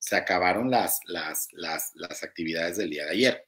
se acabaron las actividades del día de ayer.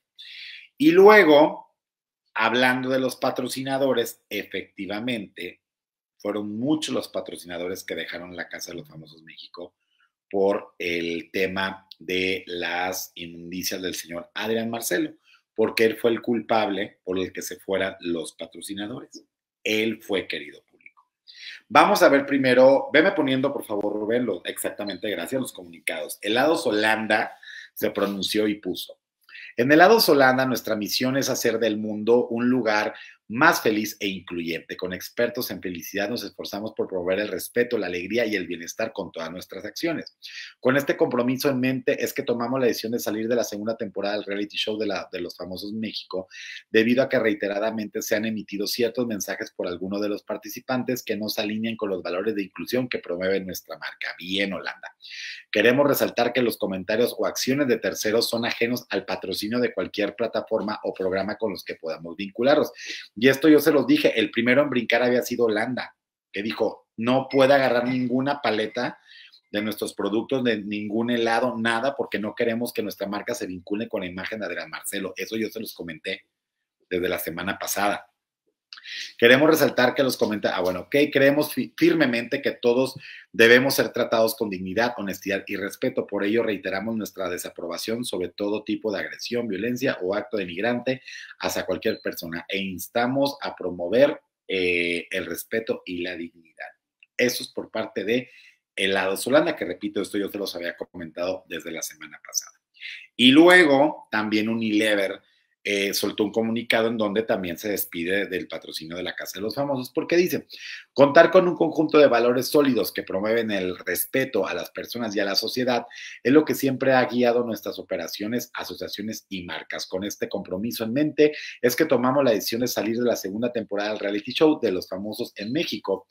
Y luego, hablando de los patrocinadores, efectivamente, fueron muchos los patrocinadores que dejaron la Casa de los Famosos México por el tema de las inmundicias del señor Adrián Marcelo, porque él fue el culpable por el que se fueran los patrocinadores. Él fue, querido público. Vamos a ver primero, veme poniendo, por favor, Rubén, exactamente, gracias, los comunicados. Helados Holanda se pronunció y puso: en Helados Holanda, nuestra misión es hacer del mundo un lugar más feliz e incluyente. Con expertos en felicidad nos esforzamos por promover el respeto, la alegría y el bienestar con todas nuestras acciones. Con este compromiso en mente es que tomamos la decisión de salir de la segunda temporada del reality show de los Famosos México, debido a que reiteradamente se han emitido ciertos mensajes por algunos de los participantes que no se alinean con los valores de inclusión que promueve nuestra marca. Bien, Holanda. Queremos resaltar que los comentarios o acciones de terceros son ajenos al patrocinio de cualquier plataforma o programa con los que podamos vincularlos. Y esto yo se los dije, el primero en brincar había sido Holanda, que dijo, no puede agarrar ninguna paleta de nuestros productos, de ningún helado, nada, porque no queremos que nuestra marca se vincule con la imagen de Adrián Marcelo. Eso yo se los comenté desde la semana pasada. Queremos resaltar que los comentarios, creemos firmemente que todos debemos ser tratados con dignidad, honestidad y respeto. Por ello, reiteramos nuestra desaprobación sobre todo tipo de agresión, violencia o acto denigrante hacia cualquier persona e instamos a promover el respeto y la dignidad. Eso es por parte de Helados Holanda, que repito, esto yo se los había comentado desde la semana pasada. Y luego, también Unilever soltó un comunicado en donde también se despide del patrocinio de la Casa de los Famosos, porque dice, contar con un conjunto de valores sólidos que promueven el respeto a las personas y a la sociedad es lo que siempre ha guiado nuestras operaciones, asociaciones y marcas. Con este compromiso en mente es que tomamos la decisión de salir de la segunda temporada del reality show de los Famosos en México.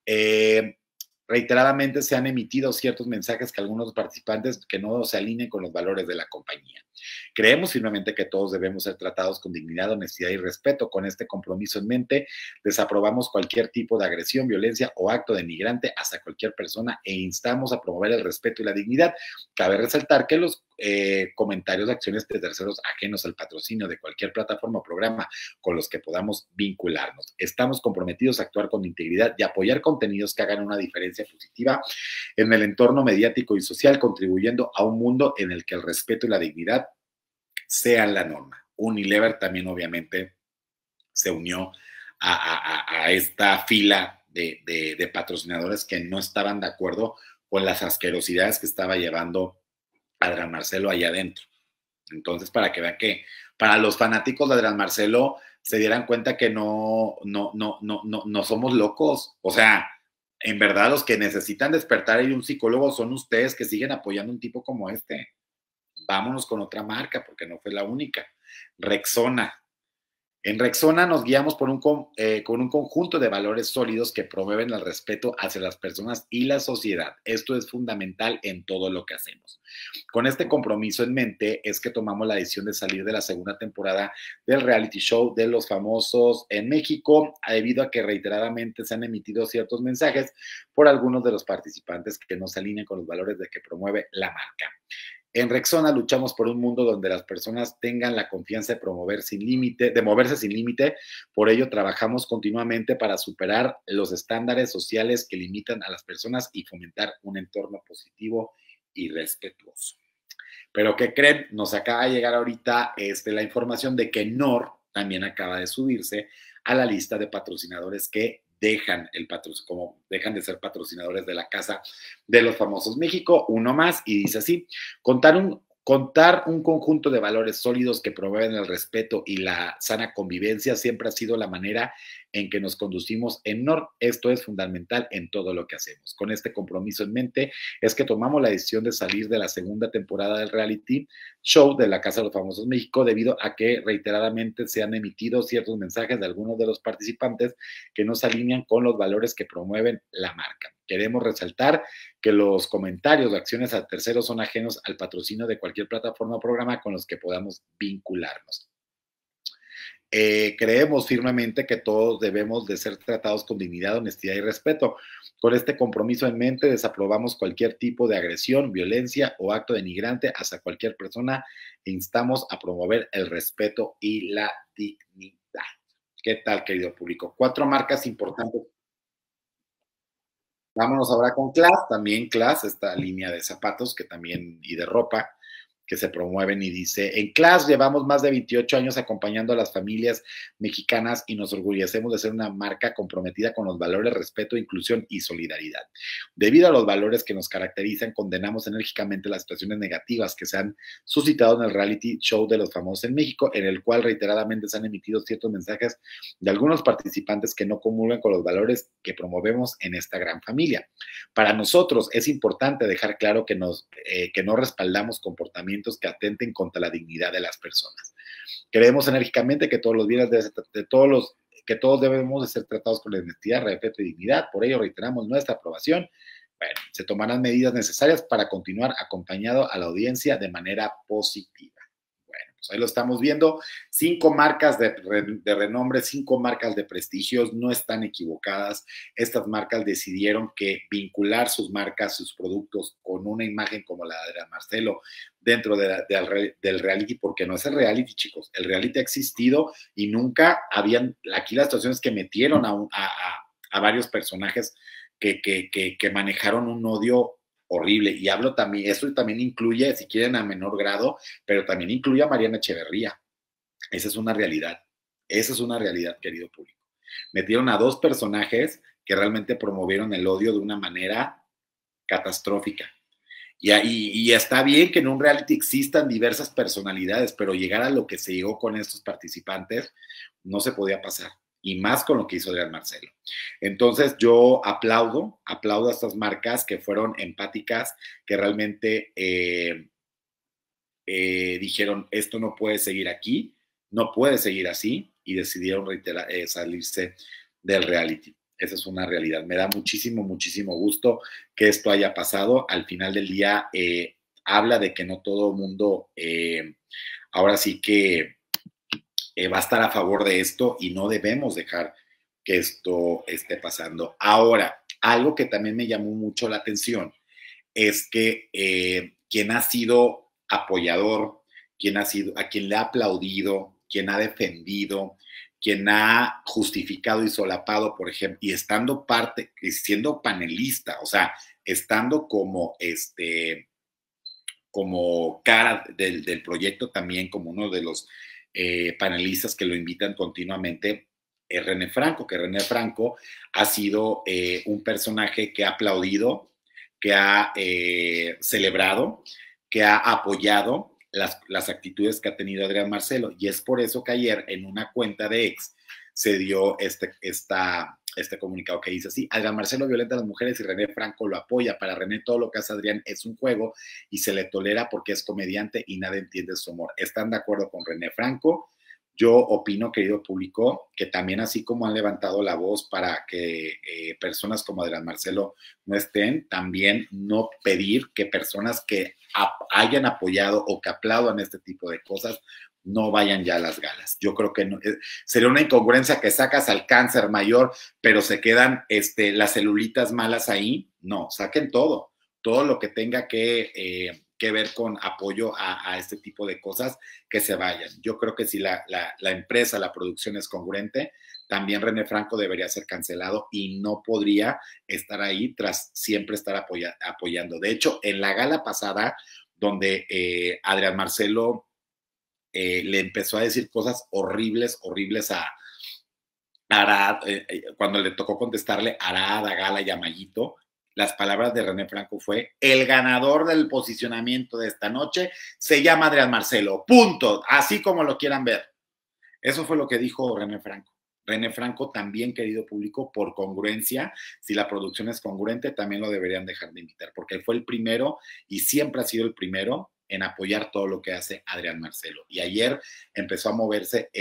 Reiteradamente se han emitido ciertos mensajes que algunos participantes que no se alineen con los valores de la compañía. Creemos firmemente que todos debemos ser tratados con dignidad, honestidad y respeto. Con este compromiso en mente, desaprobamos cualquier tipo de agresión, violencia o acto denigrante hacia cualquier persona e instamos a promover el respeto y la dignidad. Cabe resaltar que los comentarios de acciones de terceros ajenos al patrocinio de cualquier plataforma o programa con los que podamos vincularnos. Estamos comprometidos a actuar con integridad y apoyar contenidos que hagan una diferencia positiva en el entorno mediático y social, contribuyendo a un mundo en el que el respeto y la dignidad sean la norma. Unilever también obviamente se unió a esta fila de patrocinadores que no estaban de acuerdo con las asquerosidades que estaba llevando Adrián Marcelo allá adentro. Entonces, para que vean que para los fanáticos de Adrián Marcelo se dieran cuenta que no somos locos. O sea, en verdad los que necesitan despertar y un psicólogo son ustedes que siguen apoyando un tipo como este. Vámonos con otra marca porque no fue la única. Rexona. En Rexona nos guiamos con un conjunto de valores sólidos que promueven el respeto hacia las personas y la sociedad. Esto es fundamental en todo lo que hacemos. Con este compromiso en mente es que tomamos la decisión de salir de la segunda temporada del reality show de los Famosos en México, debido a que reiteradamente se han emitido ciertos mensajes por algunos de los participantes que no se alinean con los valores de que promueve la marca. En Rexona luchamos por un mundo donde las personas tengan la confianza de moverse sin límite. Por ello, trabajamos continuamente para superar los estándares sociales que limitan a las personas y fomentar un entorno positivo y respetuoso. Pero ¿qué creen? Nos acaba de llegar ahorita la información de que NOR también acaba de subirse a la lista de patrocinadores que dejan de ser patrocinadores de la Casa de los Famosos México. Uno más y dice así: contar un conjunto de valores sólidos que promueven el respeto y la sana convivencia siempre ha sido la manera en que nos conducimos en NOR. Esto es fundamental en todo lo que hacemos. Con este compromiso en mente es que tomamos la decisión de salir de la segunda temporada del reality show de la Casa de los Famosos México, debido a que reiteradamente se han emitido ciertos mensajes de algunos de los participantes que no se alinean con los valores que promueven la marca. Queremos resaltar que los comentarios o acciones a terceros son ajenos al patrocinio de cualquier plataforma o programa con los que podamos vincularnos. creemos firmemente que todos debemos de ser tratados con dignidad, honestidad y respeto. Con este compromiso en mente, desaprobamos cualquier tipo de agresión, violencia o acto denigrante hacia cualquier persona e instamos a promover el respeto y la dignidad. ¿Qué tal, querido público? 4 marcas importantes. Vámonos ahora con Class, también Class, esta línea de zapatos que también y de ropa que se promueven y dice, en Class llevamos más de 28 años acompañando a las familias mexicanas y nos orgullecemos de ser una marca comprometida con los valores respeto, inclusión y solidaridad. Debido a los valores que nos caracterizan, condenamos enérgicamente las situaciones negativas que se han suscitado en el reality show de los famosos en México, en el cual reiteradamente se han emitido ciertos mensajes de algunos participantes que no comulgan con los valores que promovemos en esta gran familia. Para nosotros es importante dejar claro que no respaldamos comportamientos que atenten contra la dignidad de las personas. Creemos enérgicamente que todos los bienes que todos debemos de ser tratados con honestidad, respeto y dignidad. Por ello reiteramos nuestra aprobación. Bueno, se tomarán medidas necesarias para continuar acompañado a la audiencia de manera positiva. Bueno, pues ahí lo estamos viendo. 5 marcas de renombre, 5 marcas de prestigios, no están equivocadas. Estas marcas decidieron que vincular sus marcas, sus productos con una imagen como la de Marcelo dentro del reality, porque no es el reality, chicos. El reality ha existido y nunca habían, aquí las situaciones que metieron a varios personajes que manejaron un odio horrible. Y hablo también, eso también incluye, si quieren, a menor grado, pero también incluye a Mariana Echeverría. Esa es una realidad. Esa es una realidad, querido público. Metieron a 2 personajes que realmente promovieron el odio de una manera catastrófica. Y está bien que en un reality existan diversas personalidades, pero llegar a lo que se llegó con estos participantes no se podía pasar. Y más con lo que hizo Adrián Marcelo. Entonces yo aplaudo a estas marcas que fueron empáticas, que realmente dijeron, esto no puede seguir aquí, no puede seguir así, y decidieron salirse del reality. Esa es una realidad. Me da muchísimo, muchísimo gusto que esto haya pasado. Al final del día, habla de que no todo el mundo ahora sí que va a estar a favor de esto y no debemos dejar que esto esté pasando. Ahora, algo que también me llamó mucho la atención es que quien ha sido apoyador, a quien le ha aplaudido, quien ha defendido, quien ha justificado y solapado, por ejemplo, y estando parte, siendo panelista, o sea, estando como cara del proyecto también, como uno de los panelistas que lo invitan continuamente, es René Franco, que René Franco ha sido un personaje que ha aplaudido, que ha celebrado, que ha apoyado las actitudes que ha tenido Adrián Marcelo. Y es por eso que ayer en una cuenta de ex se dio este comunicado que dice así: Adrián Marcelo violenta a las mujeres y René Franco lo apoya. Para René todo lo que hace Adrián es un juego y se le tolera porque es comediante y nadie entiende su humor. ¿Están de acuerdo con René Franco? Yo opino, querido público, que también así como han levantado la voz para que personas como Adrián Marcelo no estén, también no pedir que personas que hayan apoyado o que aplaudan este tipo de cosas no vayan ya a las galas. Yo creo que no, sería una incongruencia que sacas al cáncer mayor, pero se quedan las celulitas malas ahí. No, saquen todo lo que tenga que ver con apoyo a este tipo de cosas, que se vayan. Yo creo que si la empresa, la producción es congruente, también René Franco debería ser cancelado y no podría estar ahí tras siempre estar apoyando. De hecho, en la gala pasada, donde Adrián Marcelo le empezó a decir cosas horribles a Arad, cuando le tocó contestarle a Arad, a Gala y a Mayito, las palabras de René Franco fue: el ganador del posicionamiento de esta noche se llama Adrián Marcelo, punto, así como lo quieran ver. Eso fue lo que dijo René Franco. René Franco también, querido público, por congruencia, si la producción es congruente, también lo deberían dejar de invitar, porque él fue el primero y siempre ha sido el primero en apoyar todo lo que hace Adrián Marcelo. Y ayer empezó a moverse,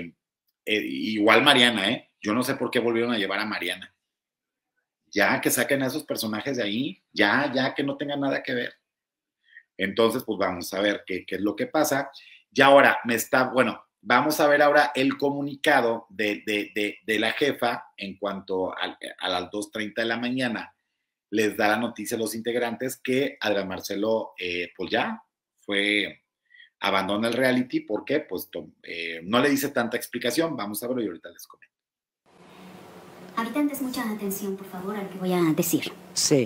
igual Mariana, yo no sé por qué volvieron a llevar a Mariana. Ya que saquen a esos personajes de ahí, ya que no tengan nada que ver. Entonces, pues vamos a ver qué es lo que pasa. Y ahora bueno, vamos a ver ahora el comunicado de la jefa en cuanto a las 2:30 de la mañana. Les da la noticia a los integrantes que Adrián Marcelo, pues ya abandona el reality. ¿Por qué? Pues no le dice tanta explicación. Vamos a verlo y ahorita les comento. Habitantes, mucha atención, por favor, al que voy a decir. Sí.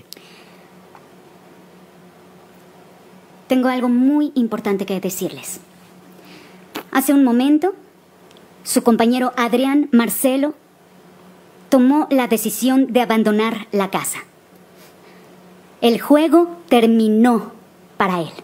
Tengo algo muy importante que decirles. Hace un momento, su compañero Adrián Marcelo tomó la decisión de abandonar la casa. El juego terminó para él.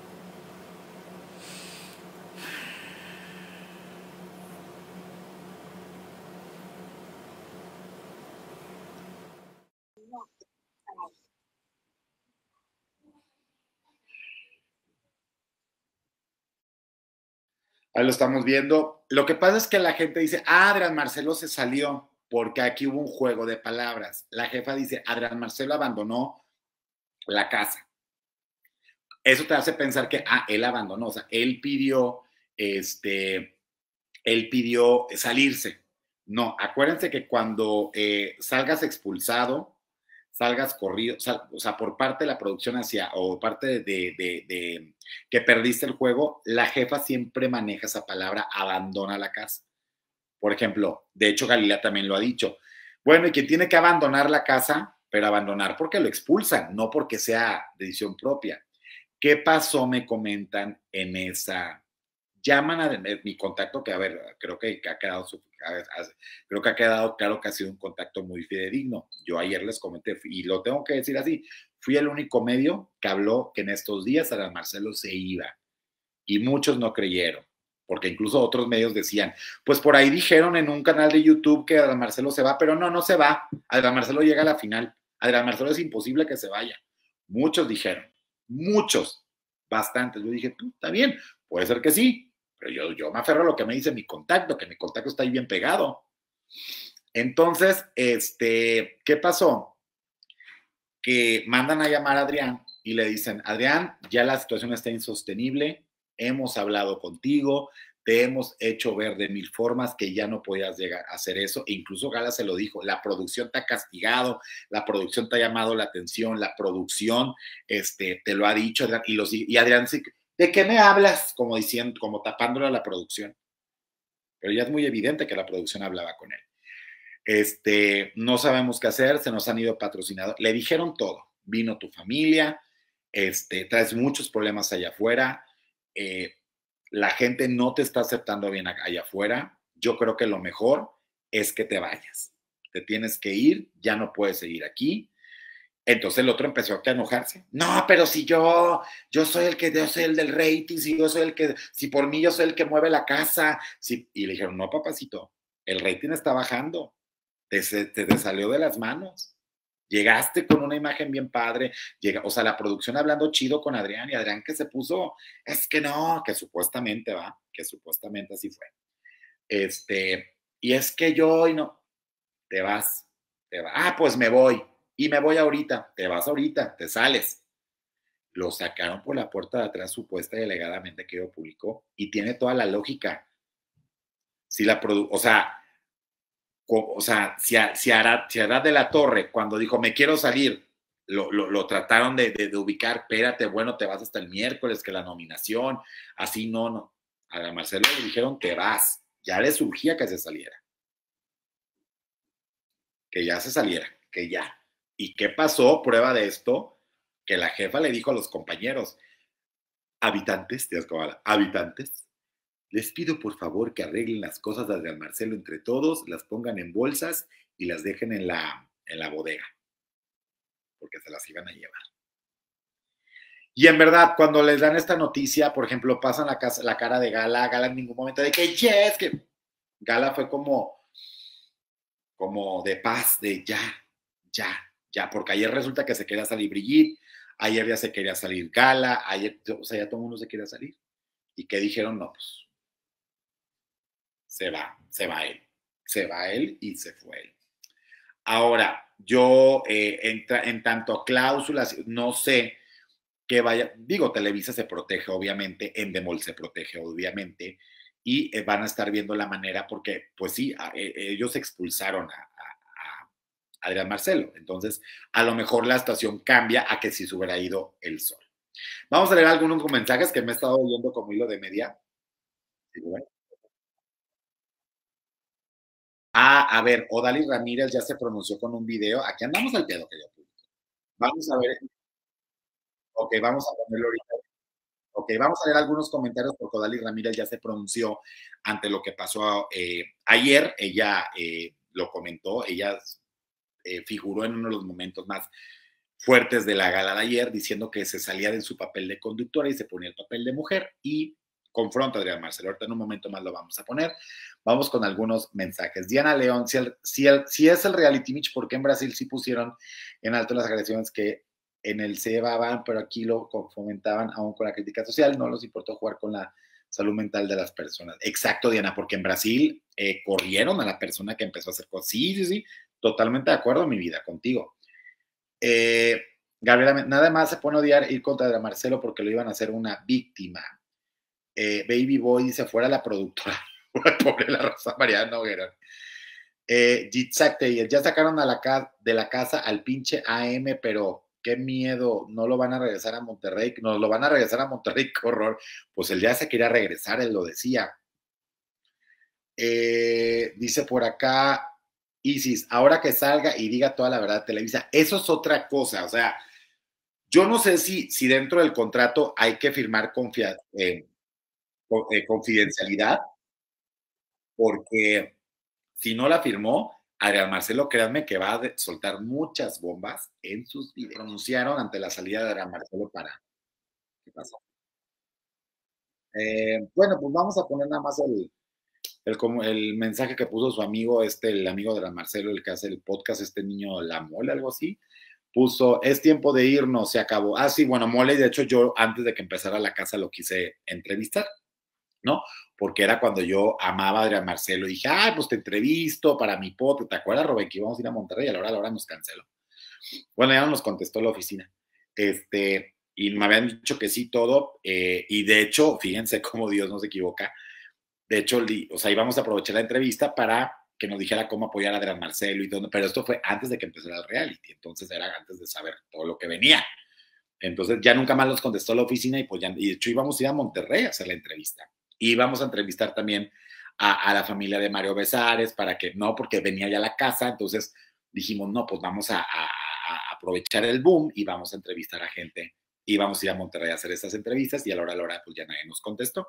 Ahí lo estamos viendo. Lo que pasa es que la gente dice, Adrián Marcelo se salió porque aquí hubo un juego de palabras. La jefa dice, Adrián Marcelo abandonó la casa. Eso te hace pensar que, él abandonó, o sea, él pidió salirse. No, acuérdense que cuando salgas expulsado, salgas corrido, o sea, por parte de la producción o parte de que perdiste el juego, la jefa siempre maneja esa palabra, abandona la casa. Por ejemplo, de hecho Galilea también lo ha dicho. Bueno, y que tiene que abandonar la casa, pero abandonar porque lo expulsan, no porque sea decisión propia. ¿Qué pasó? Me comentan en esa. Llaman a mi contacto, que a ver, creo que ha quedado claro que ha sido un contacto muy fidedigno. Yo ayer les comenté, y lo tengo que decir así, fui el único medio que habló que en estos días Adrián Marcelo se iba. Y muchos no creyeron, porque incluso otros medios decían, pues por ahí dijeron en un canal de YouTube que Adrián Marcelo se va, pero no se va. Adrián Marcelo llega a la final. Adrián Marcelo es imposible que se vaya. Muchos dijeron, muchos, bastantes. Yo dije, está bien, puede ser que sí, pero yo me aferro a lo que me dice mi contacto, que mi contacto está ahí bien pegado. Entonces, ¿qué pasó? Que mandan a llamar a Adrián y le dicen, Adrián, ya la situación está insostenible, hemos hablado contigo, te hemos hecho ver de mil formas que ya no podías llegar a hacer eso, e incluso Gala se lo dijo, la producción te ha castigado, la producción te ha llamado la atención, la producción te lo ha dicho, Adrián, y Adrián, ¿de qué me hablas? Como diciendo, como tapándole a la producción. Pero ya es muy evidente que la producción hablaba con él. No sabemos qué hacer, se nos han ido patrocinadores, le dijeron todo, vino tu familia, traes muchos problemas allá afuera, la gente no te está aceptando bien allá afuera, yo creo que lo mejor es que te vayas, te tienes que ir, ya no puedes seguir aquí. Entonces el otro empezó a enojarse. No, pero si yo soy el del rating, si por mí yo soy el que mueve la casa. Y le dijeron, no, papacito, el rating está bajando, te salió de las manos. Llegaste con una imagen bien padre, o sea, la producción hablando chido con Adrián, y Adrián que se puso, es que no, que supuestamente así fue. Y es que yo, y no, te vas. Pues me voy, y me voy ahorita, te vas ahorita, te sales. Lo sacaron por la puerta de atrás, supuesta y alegadamente que lo publicó, y tiene toda la lógica. Si si Arad de la Torre, cuando dijo, me quiero salir, lo trataron de ubicar, espérate, bueno, te vas hasta el miércoles, que la nominación, así no. A Marcelo le dijeron, te vas, ya le surgía que se saliera. Que ya se saliera, que ya. ¿Y qué pasó? Prueba de esto, que la jefa le dijo a los compañeros, habitantes, les pido por favor que arreglen las cosas de Adrián Marcelo entre todos, las pongan en bolsas y las dejen en la bodega, porque se las iban a llevar. Y en verdad, cuando les dan esta noticia, por ejemplo, pasan la cara de Gala en ningún momento de que yes, que Gala fue como de paz, de ya, porque ayer resulta que se quería salir Brigitte, ayer ya se quería salir Gala, ayer, o sea, ya todo el mundo se quería salir. ¿Y qué dijeron? No, pues, se va él y se fue él. Ahora, yo, en tanto a cláusulas, no sé qué vaya, digo, Televisa se protege, obviamente, Endemol se protege, obviamente, y van a estar viendo la manera, porque pues sí, ellos expulsaron a Adrián Marcelo. Entonces, a lo mejor la situación cambia a que si se hubiera ido el Sol. Vamos a leer algunos mensajes que me he estado oyendo como hilo de media. Sí, bueno. A ver, Odalis Ramírez ya se pronunció con un video. Aquí andamos al pedo que yo puse. Vamos a ver. Ok, vamos a ponerlo ahorita. Ok, vamos a leer algunos comentarios porque Odalis Ramírez ya se pronunció ante lo que pasó ayer. Ella lo comentó, ella figuró en uno de los momentos más fuertes de la gala de ayer, diciendo que se salía de su papel de conductora y se ponía el papel de mujer y confronta a Adrián Marcelo. Ahorita en un momento más lo vamos a poner. Vamos con algunos mensajes. Diana León, si es el reality Mitch, ¿por qué en Brasil sí pusieron en alto las agresiones que en el se llevaban, pero aquí lo fomentaban aún con la crítica social? No les importó jugar con la salud mental de las personas. Exacto, Diana, porque en Brasil corrieron a la persona que empezó a hacer cosas. Sí, sí, sí, totalmente de acuerdo, mi vida, contigo. Gabriela, nada más se pone a odiar ir contra Marcelo porque lo iban a hacer una víctima. Baby Boy dice, fuera la productora. Pobre la Rosa María Noguera. Ya sacaron de la casa al pinche AM, pero qué miedo, no lo van a regresar a Monterrey, nos lo van a regresar a Monterrey, qué horror. Pues él ya se quería regresar, él lo decía. Dice por acá, Isis, ahora que salga y diga toda la verdad, Televisa, eso es otra cosa, o sea, yo no sé si dentro del contrato hay que firmar confidencialidad, porque si no la firmó, Adrián Marcelo, créanme que va a soltar muchas bombas en sus videos. Pronunciaron ante la salida de Adrián Marcelo para... ¿Qué pasó? Bueno, pues vamos a poner nada más el mensaje que puso su amigo, el amigo de Adrián Marcelo, el que hace el podcast, este niño La Mole, algo así. Puso, es tiempo de irnos, se acabó. Ah, sí, bueno, Mole, de hecho yo antes de que empezara la casa lo quise entrevistar, ¿no? Porque era cuando yo amaba a Adrián Marcelo y dije, ay, pues te entrevisto para mi podcast. ¿Te acuerdas, Robén, que íbamos a ir a Monterrey? A la hora nos canceló. Bueno, ya nos contestó la oficina. Y me habían dicho que sí todo. Y de hecho, fíjense cómo Dios no se equivoca. De hecho, o sea, íbamos a aprovechar la entrevista para que nos dijera cómo apoyar a Adrián Marcelo y todo, pero esto fue antes de que empezara el reality, entonces era antes de saber todo lo que venía. Entonces ya nunca más los contestó la oficina y pues ya, y de hecho íbamos a ir a Monterrey a hacer la entrevista. Y íbamos a entrevistar también a la familia de Mario Besares para que, no, porque venía ya a la casa, entonces dijimos, no, pues vamos a aprovechar el boom y vamos a entrevistar a gente. Y vamos a ir a Monterrey a hacer estas entrevistas y a la hora, pues ya nadie nos contestó.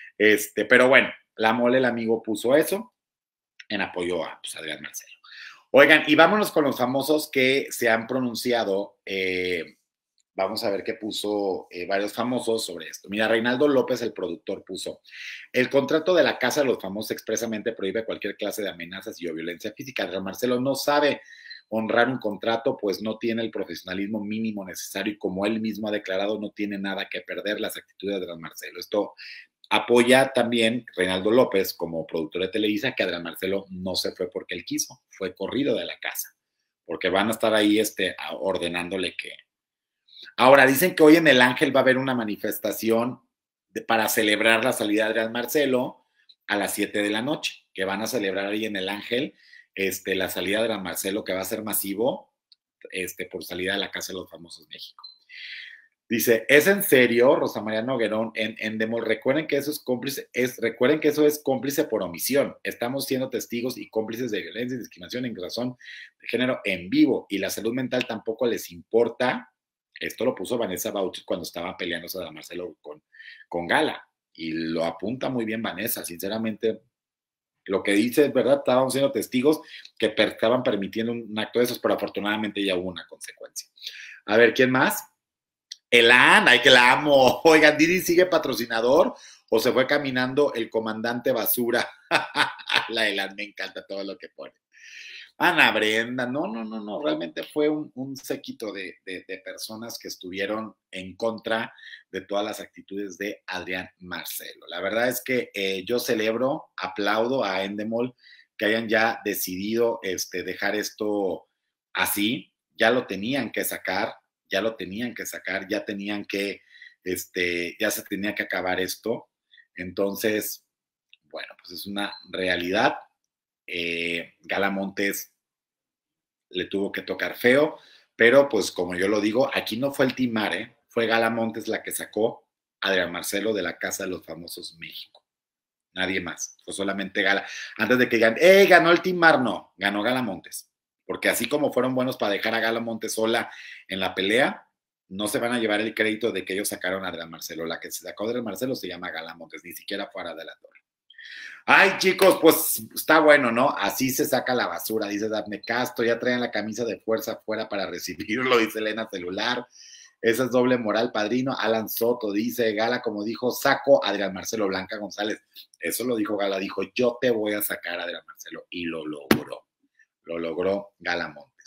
Pero bueno, la Mole, el amigo, puso eso en apoyo a pues, Adrián Marcelo. Oigan, y vámonos con los famosos que se han pronunciado. Vamos a ver qué puso varios famosos sobre esto. Mira, Reinaldo López, el productor, puso, el contrato de la Casa de los Famosos expresamente prohíbe cualquier clase de amenazas y o violencia física. Adrián Marcelo no sabe honrar un contrato, pues no tiene el profesionalismo mínimo necesario y como él mismo ha declarado, no tiene nada que perder las actitudes de Adrián Marcelo. Esto apoya también Reinaldo López como productor de Televisa que Adrián Marcelo no se fue porque él quiso, fue corrido de la casa, porque van a estar ahí ordenándole que... Ahora, dicen que hoy en El Ángel va a haber una manifestación para celebrar la salida de Adrián Marcelo a las 7 de la noche, que van a celebrar ahí en El Ángel la salida de Adrián Marcelo, que va a ser masivo por salida de la Casa de los Famosos México. Dice, ¿es en serio, Rosa María Noguerón, en Endemol? Recuerden que eso es cómplice, recuerden que eso es cómplice por omisión. Estamos siendo testigos y cómplices de violencia y discriminación en razón de género en vivo y la salud mental tampoco les importa. Esto lo puso Vanessa Bauchi cuando estaba peleándose a Marcelo con Gala y lo apunta muy bien Vanessa, sinceramente. Lo que dice es verdad, estábamos siendo testigos que estaban permitiendo un acto de esos, pero afortunadamente ya hubo una consecuencia. A ver, ¿quién más? Elan, ay que la amo. Oigan, Didi sigue patrocinador o se fue caminando el comandante basura. La Elan me encanta todo lo que pone. Ana Brenda, no, realmente fue un séquito de personas que estuvieron en contra de todas las actitudes de Adrián Marcelo. La verdad es que yo celebro, aplaudo a Endemol que hayan ya decidido dejar esto así, ya lo tenían que sacar, ya tenían que, ya se tenía que acabar esto. Entonces, Bueno, pues es una realidad. Gala Montes le tuvo que tocar feo, pero pues como yo lo digo, aquí no fue el timar, fue Gala Montes la que sacó a Adrián Marcelo de la Casa de los Famosos México. Nadie más, fue solamente Gala. Antes de que digan, ganó el timar, no, ganó Gala Montes. Porque así como fueron buenos para dejar a Gala Montes sola en la pelea, no se van a llevar el crédito de que ellos sacaron a Adrián Marcelo. La que se sacó a Adrián Marcelo se llama Gala Montes, ni siquiera fuera de la torre. Ay, chicos, pues está bueno, ¿no? Así se saca la basura, dice Dafne Castro. Ya traen la camisa de fuerza afuera para recibirlo, dice Elena Celular. Esa es doble moral, padrino. Alan Soto dice, Gala, como dijo, saco a Adrián Marcelo. Blanca González, eso lo dijo Gala, dijo, yo te voy a sacar a Adrián Marcelo. Y lo logró Gala Montes.